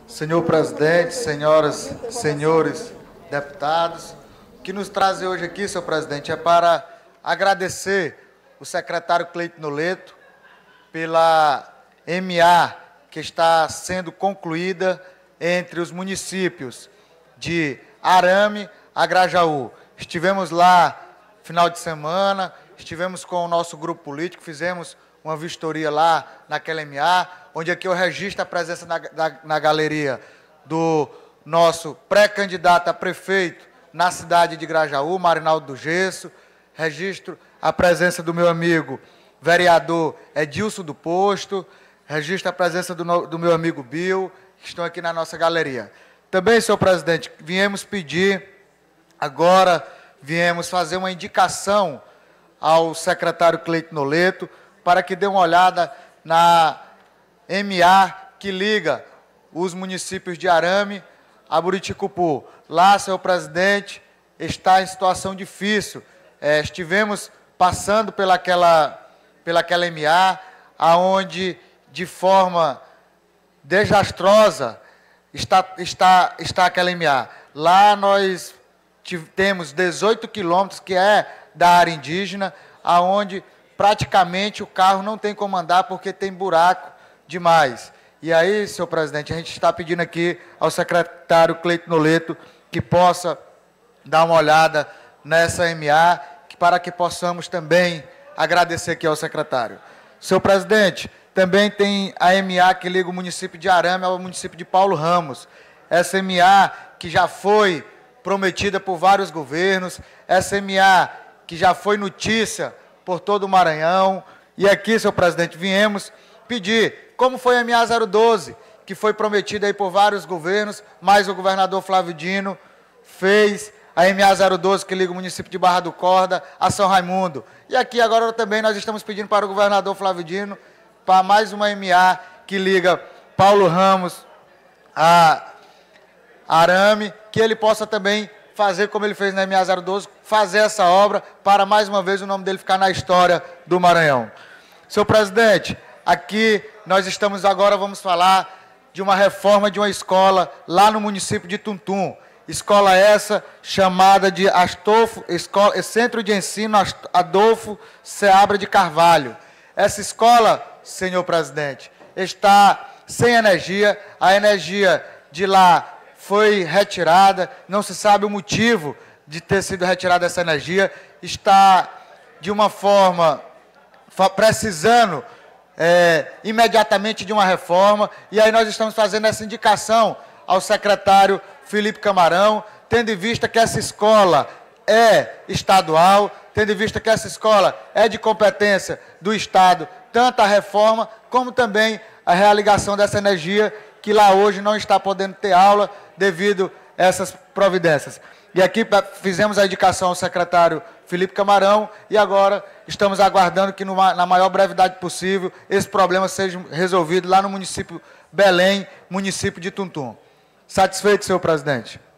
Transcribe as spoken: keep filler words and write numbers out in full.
Senhor presidente, senhoras, senhores deputados, o que nos traz hoje aqui, senhor presidente, é para agradecer o secretário Cleiton Noleto pela M A que está sendo concluída entre os municípios de Arame a Grajaú. Estivemos lá final de semana, estivemos com o nosso grupo político, fizemos uma vistoria lá naquela M A, onde aqui eu registro a presença na, na, na galeria do nosso pré-candidato a prefeito na cidade de Grajaú, Marinaldo do Gesso, registro a presença do meu amigo vereador Edilson do Posto, registro a presença do, no, do meu amigo Bill, que estão aqui na nossa galeria. Também, senhor presidente, viemos pedir, agora viemos fazer uma indicação ao secretário Cleiton Noleto para que dê uma olhada na M A que liga os municípios de Arame a Buriticupu. Lá, senhor presidente, está em situação difícil. É, estivemos passando pelaquela, pelaquela M A, aonde, de forma desastrosa, está, está, está aquela M A. Lá nós temos dezoito quilômetros, que é da área indígena, aonde praticamente o carro não tem como andar porque tem buraco demais. E aí, senhor presidente, a gente está pedindo aqui ao secretário Cleiton Noleto que possa dar uma olhada nessa M A, para que possamos também agradecer aqui ao secretário. Senhor presidente, também tem a M A que liga o município de Arame ao município de Paulo Ramos. Essa M A que já foi prometida por vários governos, essa M A que já foi notícia por todo o Maranhão. E aqui, senhor presidente, viemos pedir, como foi a M A zero doze, que foi prometida aí por vários governos, mas o governador Flávio Dino fez a M A zero doze, que liga o município de Barra do Corda a São Raimundo. E aqui agora também nós estamos pedindo para o governador Flávio Dino para mais uma M A que liga Paulo Ramos a Arame, que ele possa também fazer como ele fez na M A zero doze, fazer essa obra para, mais uma vez, o nome dele ficar na história do Maranhão. Senhor presidente, aqui nós estamos agora, vamos falar de uma reforma de uma escola lá no município de Tuntum. Escola essa chamada de Astolfo, escola, Centro de Ensino Adolfo Seabra de Carvalho. Essa escola, senhor presidente, está sem energia, a energia de lá foi retirada, não se sabe o motivo de ter sido retirada essa energia, está de uma forma precisando é, imediatamente de uma reforma, e aí nós estamos fazendo essa indicação ao secretário Felipe Camarão, tendo em vista que essa escola é estadual, tendo em vista que essa escola é de competência do Estado, tanto a reforma como também a realigação dessa energia, que lá hoje não está podendo ter aula devido a essas providências. E aqui fizemos a indicação ao secretário Felipe Camarão e agora estamos aguardando que, numa, na maior brevidade possível, esse problema seja resolvido lá no município Belém, município de Tuntum. Satisfeito, senhor presidente?